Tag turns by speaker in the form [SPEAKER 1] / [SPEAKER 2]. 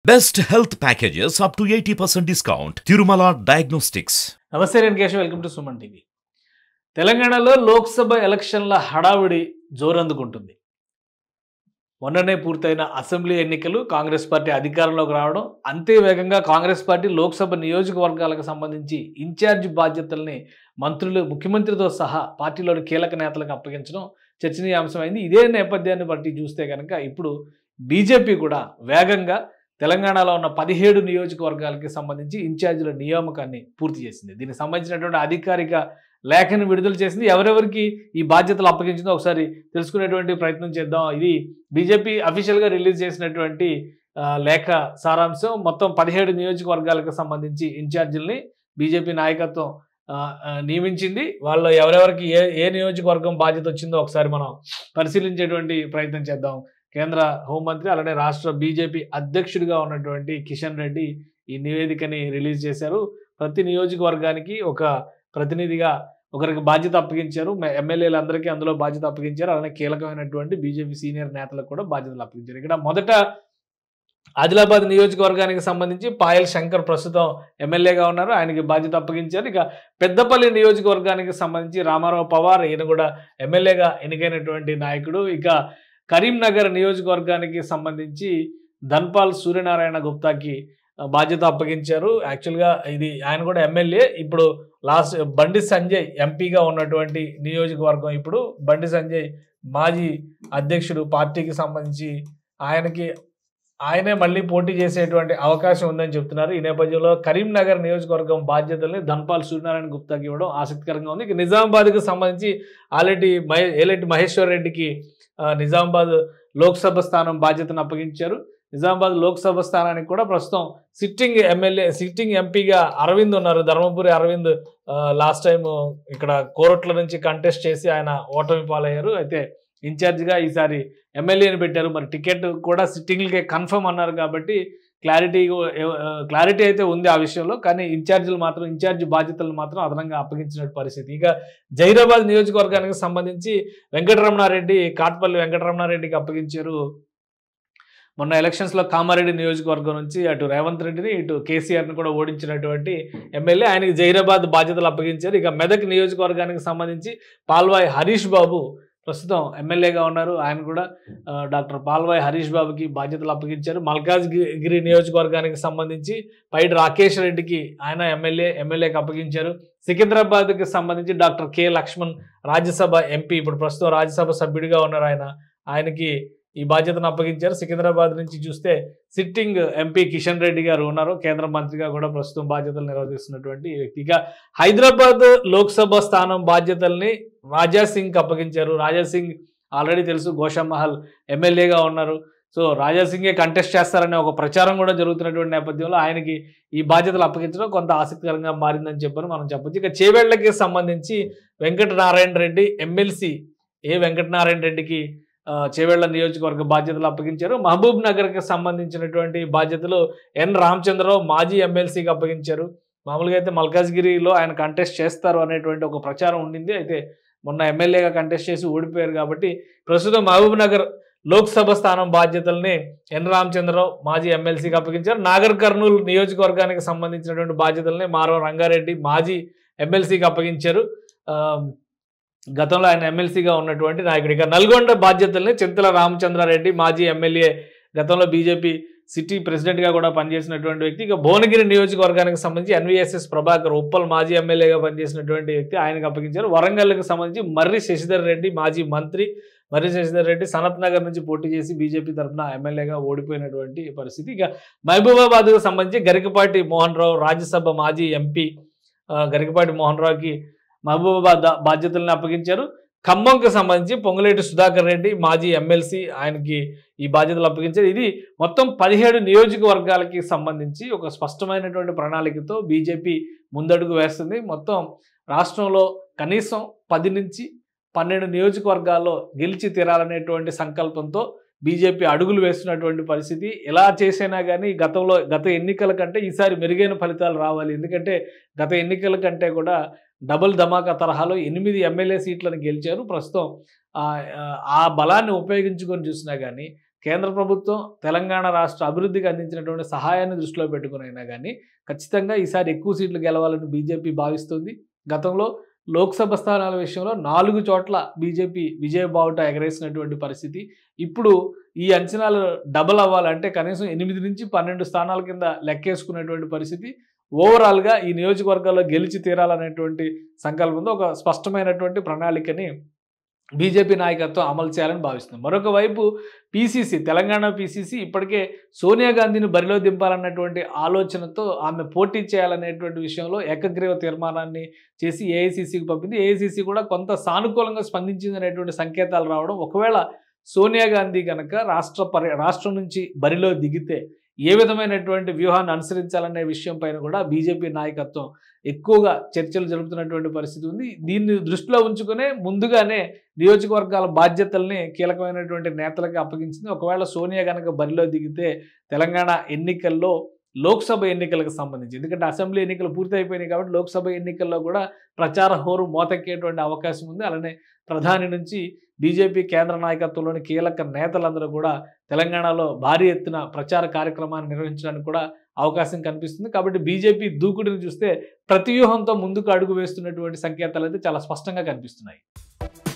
[SPEAKER 1] Best health packages up to 80% discount. Tirumala Diagnostics.
[SPEAKER 2] నమస్తే నేను Keshav, welcome to Suman TV. తెలంగాణలో లోక్సభ ఎలక్షన్ల హడావుడి జోరందుకుంటుంది. మొన్ననే పూర్తయిన అసెంబ్లీ ఎన్నికలు, కాంగ్రెస్ పార్టీ అధికారంలోకి రావడం, అంతే వేగంగా కాంగ్రెస్ పార్టీ లోక్సభ నియోజకవర్గాలకు సంబంధించి ఇన్ఛార్జ్ బాధ్యతల్ని మంత్రులు, ముఖ్యమంత్రితో సహా పార్టీలోని కీలక నేతలకు అప్పగించడం చర్చనీయాంశమైంది. ఇదే నేపథ్యాన్ని బట్టి చూస్తే కనుక ఇప్పుడు బీజేపీ కూడా వేగంగా తెలంగాణలో ఉన్న 17 నియోజకవర్గాలకి సంబంధించి ఇన్ఛార్జీల నియామకాన్ని పూర్తి చేసింది. దీనికి సంబంధించినటువంటి అధికారిక లేఖను విడుదల చేసింది. ఎవరెవరికి ఈ బాధ్యతలు అప్పగించిందో ఒకసారి తెలుసుకునేటువంటి ప్రయత్నం చేద్దాం. ఇది బీజేపీ అఫీషియల్గా రిలీజ్ చేసినటువంటి లేఖ సారాంశం. మొత్తం 17 నియోజకవర్గాలకు సంబంధించి ఇన్ఛార్జీలని బీజేపీ నాయకత్వం నియమించింది. వాళ్ళు ఎవరెవరికి ఏ నియోజకవర్గం బాధ్యత వచ్చిందో ఒకసారి మనం పరిశీలించేటువంటి ప్రయత్నం చేద్దాం. కేంద్ర హోంమంత్రి అలానే రాష్ట్ర బీజేపీ అధ్యక్షుడిగా ఉన్నటువంటి కిషన్ రెడ్డి ఈ నివేదికని రిలీజ్ చేశారు. ప్రతి నియోజకవర్గానికి ఒక ప్రతినిధిగా ఒకరికి బాధ్యత అప్పగించారు. ఎమ్మెల్యేలందరికీ అందులో బాధ్యత అప్పగించారు. అలానే కీలకమైనటువంటి బీజేపీ సీనియర్ నేతలకు కూడా బాధ్యతలు అప్పగించారు. ఇక్కడ మొదట ఆదిలాబాద్ నియోజకవర్గానికి సంబంధించి పాయల్ శంకర్ ప్రస్తుతం ఎమ్మెల్యేగా ఉన్నారు, ఆయనకి బాధ్యత అప్పగించారు. ఇక పెద్దపల్లి నియోజకవర్గానికి సంబంధించి రామారావు పవార్, ఈయన కూడా ఎమ్మెల్యేగా ఎన్నికైనటువంటి నాయకుడు. ఇక కరీంనగర్ నియోజకవర్గానికి సంబంధించి ధన్పాల్ సూర్యనారాయణ గుప్తాకి బాధ్యత అప్పగించారు. యాక్చువల్గా ఇది ఆయన కూడా ఎమ్మెల్యే. ఇప్పుడు బండి సంజయ్ ఎంపీగా ఉన్నటువంటి నియోజకవర్గం. ఇప్పుడు బండి సంజయ్ మాజీ అధ్యక్షుడు, పార్టీకి సంబంధించి ఆయనే మళ్ళీ పోటీ చేసేటువంటి అవకాశం ఉందని చెప్తున్నారు. ఈ నేపథ్యంలో కరీంనగర్ నియోజకవర్గం బాధ్యతల్ని ధన్పాల్ సూర్యనారాయణ గుప్తాకి ఇవ్వడం ఆసక్తికరంగా ఉంది. ఇక నిజామాబాద్కి సంబంధించి ఏలెట్టి మహేశ్వర్ రెడ్డికి నిజామాబాద్ లోక్సభ స్థానం బాధ్యతను అప్పగించారు. నిజామాబాద్ లోక్సభ స్థానానికి కూడా ప్రస్తుతం సిట్టింగ్ ఎంపీగా అరవింద్ ఉన్నారు. ధర్మపురి అరవింద్ లాస్ట్ టైం ఇక్కడ కోరట్ల నుంచి కంటెస్ట్ చేసి ఆయన ఓటమి పాలయ్యారు. అయితే ఇన్ఛార్జిగా ఈసారి ఎమ్మెల్యేని పెట్టారు. మరి టికెట్ కూడా సిట్టింగ్లకే కన్ఫర్మ్ అన్నారు కాబట్టి క్లారిటీ అయితే ఉంది ఆ విషయంలో. కానీ ఇన్ఛార్జ్ బాధ్యతలు మాత్రం అదనంగా అప్పగించిన పరిస్థితి. ఇక జైరాబాద్ నియోజకవర్గానికి సంబంధించి కాట్పల్లి వెంకటరమణారెడ్డికి అప్పగించారు. మొన్న ఎలక్షన్స్లో కామారెడ్డి నియోజకవర్గం నుంచి అటు రేవంత్ రెడ్డిని, ఇటు కేసీఆర్ని కూడా ఓడించినటువంటి ఎమ్మెల్యే, ఆయనకి జైరాబాద్ బాధ్యతలు అప్పగించారు. ఇక మెదక్ నియోజకవర్గానికి సంబంధించి పాల్వాయి హరీష్ బాబు ప్రస్తుతం ఎమ్మెల్యేగా ఉన్నారు. ఆయన కూడా డాక్టర్ పాల్వాయి హరీష్ బాబుకి బాధ్యతలు అప్పగించారు. మల్కాజ్గిరి నియోజకవర్గానికి సంబంధించి పైడి రాకేష్ రెడ్డికి ఆయన ఎమ్మెల్యేకి అప్పగించారు. సికింద్రాబాద్కి సంబంధించి doctor K Laxman Rajya Sabha MP, ఇప్పుడు ప్రస్తుతం రాజ్యసభ సభ్యుడిగా ఉన్నారు. ఆయనకి ఈ బాధ్యతను అప్పగించారు. సికింద్రాబాద్ నుంచి చూస్తే సిట్టింగ్ ఎంపీ కిషన్ రెడ్డి గారు ఉన్నారు, కేంద్ర మంత్రిగా కూడా ప్రస్తుతం బాధ్యతలు నిర్వహిస్తున్నటువంటి వ్యక్తి. ఇక హైదరాబాద్ లోక్సభ స్థానం బాధ్యతల్ని రాజాసింగ్కి అప్పగించారు. రాజాసింగ్ ఆల్రెడీ తెలుసు, గోషామహల్ ఎమ్మెల్యేగా ఉన్నారు. సో రాజాసింగే కంటెస్ట్ చేస్తారనే ఒక ప్రచారం కూడా జరుగుతున్నటువంటి నేపథ్యంలో ఆయనకి ఈ బాధ్యతలు అప్పగించడం కొంత ఆసక్తికరంగా మారిందని మనం చెప్పొచ్చు. ఇక చేవేళ్లకి సంబంధించి వెంకటనారాయణ రెడ్డి ఎమ్మెల్సీ వెంకటనారాయణ రెడ్డికి చేవేళ్ల నియోజకవర్గ బాధ్యతలు అప్పగించారు. మహబూబ్ నగర్కి సంబంధించినటువంటి బాధ్యతలు ఎన్ రామచంద్రరావు మాజీ ఎమ్మెల్సీకి అప్పగించారు. మామూలుగా అయితే మల్కాజ్గిరిలో ఆయన కంటెస్ట్ చేస్తారు అనేటువంటి ఒక ప్రచారం ఉండింది. అయితే మొన్న ఎమ్మెల్యేగా కంటెస్ట్ చేసి ఓడిపోయారు కాబట్టి ప్రస్తుతం మహబూబ్ నగర్ లోక్సభ స్థానం బాధ్యతల్ని ఎన్ రామచంద్రరావు మాజీ ఎమ్మెల్సీకి అప్పగించారు. నాగర్ కర్నూలు నియోజకవర్గానికి సంబంధించినటువంటి బాధ్యతల్ని మారవ రంగారెడ్డి మాజీ ఎమ్మెల్సీకి అప్పగించారు. గతంలో ఆయన ఎమ్మెల్సీగా ఉన్నటువంటి నాయకుడు. ఇక నల్గొండ బాధ్యతల్ని చింతల రామచంద్రారెడ్డి మాజీ ఎమ్మెల్యే, గతంలో బీజేపీ సిటీ ప్రెసిడెంట్గా కూడా పనిచేసినటువంటి వ్యక్తి. ఇక భువనగిరి నియోజకవర్గానికి సంబంధించి ఎన్వీఎస్ఎస్ ప్రభాకర్ ఉప్పల్ మాజీ ఎమ్మెల్యేగా పనిచేసినటువంటి వ్యక్తి, ఆయనకు అప్పగించారు. వరంగల్కి సంబంధించి మర్రి శశిధర్ రెడ్డి మాజీ మంత్రి. మర్రి శశిధర్ రెడ్డి సనత్ నగర్ నుంచి పోటీ చేసి బీజేపీ తరఫున ఎమ్మెల్యేగా ఓడిపోయినటువంటి పరిస్థితి. ఇక మహబూబాబాద్కు సంబంధించి గరికపాటి మోహన్ రావు రాజ్యసభ మాజీ ఎంపీ, గరికపాటి మోహన్ రావుకి మహబూబాబాద్ బాధ్యతలను అప్పగించారు. ఖమ్మంకి సంబంధించి పొంగులేటి సుధాకర్ రెడ్డి మాజీ ఎమ్మెల్సీ, ఆయనకి ఈ బాధ్యతలు అప్పగించారు. ఇది మొత్తం 17 నియోజకవర్గాలకి సంబంధించి ఒక స్పష్టమైనటువంటి ప్రణాళికతో బీజేపీ ముందడుగు వేస్తుంది. మొత్తం రాష్ట్రంలో కనీసం 10 నుంచి 12 నియోజకవర్గాల్లో గెలిచి తీరాలనేటువంటి సంకల్పంతో బీజేపీ అడుగులు వేస్తున్నటువంటి పరిస్థితి. ఎలా చేసినా కానీ గత ఎన్నికల కంటే ఈసారి మెరుగైన ఫలితాలు రావాలి. ఎందుకంటే గత ఎన్నికల కంటే కూడా డబుల్ ధమాకా తరహాలో 8 ఎమ్మెల్యే సీట్లను గెలిచారు. ప్రస్తుతం ఆ బలాన్ని ఉపయోగించుకొని చూసినా కానీ కేంద్ర ప్రభుత్వం తెలంగాణ రాష్ట్ర అభివృద్ధికి అందించినటువంటి సహాయాన్ని దృష్టిలో పెట్టుకునైనా కానీ ఖచ్చితంగా ఈసారి ఎక్కువ సీట్లు గెలవాలని బీజేపీ భావిస్తుంది. గతంలో లోక్సభ స్థానాల విషయంలో 4 చోట్ల బీజేపీ విజయ బావుట ఎగరేసినటువంటి పరిస్థితి. ఇప్పుడు ఈ అంచనాలు డబల్ అవ్వాలంటే కనీసం 8 నుంచి 12 స్థానాల కింద లెక్కేసుకునేటువంటి పరిస్థితి. ఓవరాల్గా ఈ నియోజకవర్గాల్లో గెలిచి తీరాలనేటువంటి సంకల్పంతో ఒక స్పష్టమైనటువంటి ప్రణాళికని బీజేపీ నాయకత్వం అమలు చేయాలని భావిస్తుంది. మరొక వైపు పీసీసీ, తెలంగాణ పీసీసీ ఇప్పటికే సోనియా గాంధీని బరిలో దింపాలన్నటువంటి ఆలోచనతో ఆమె పోటీ చేయాలనేటువంటి విషయంలో ఏకగ్రీవ తీర్మానాన్ని చేసి ఏఐసీసీకి పంపింది. ఏఐసీసీ కూడా కొంత సానుకూలంగా స్పందించింది అనేటువంటి సంకేతాలు రావడం, ఒకవేళ సోనియా గాంధీ కనుక రాష్ట్రం నుంచి బరిలో దిగితే ఏ విధమైనటువంటి వ్యూహాన్ని అనుసరించాలనే విషయం పైన కూడా బీజేపీ నాయకత్వం ఎక్కువగా చర్చలు జరుపుతున్నటువంటి పరిస్థితి ఉంది. దీన్ని దృష్టిలో ఉంచుకునే ముందుగానే నియోజకవర్గాల బాధ్యతల్ని కీలకమైనటువంటి నేతలకు అప్పగించింది. ఒకవేళ సోనియా కనుక బరిలో దిగితే తెలంగాణ ఎన్నికల్లో లోక్సభ ఎన్నికలకు సంబంధించి, ఎందుకంటే అసెంబ్లీ ఎన్నికలు పూర్తి అయిపోయినాయి కాబట్టి లోక్సభ ఎన్నికల్లో కూడా ప్రచార హోరు మోతెక్కేటువంటి అవకాశం ఉంది. అలానే ప్రధాని నుంచి బీజేపీ కేంద్ర నాయకత్వంలోని కీలక నేతలందరూ కూడా తెలంగాణలో భారీ ఎత్తున ప్రచార కార్యక్రమాన్ని నిర్వహించడానికి కూడా అవకాశం కనిపిస్తుంది. కాబట్టి బీజేపీ దూకుడుని చూస్తే ప్రతివ్యూహంతో ముందుకు అడుగు వేస్తున్నటువంటి సంకేతాలు అయితే చాలా స్పష్టంగా కనిపిస్తున్నాయి.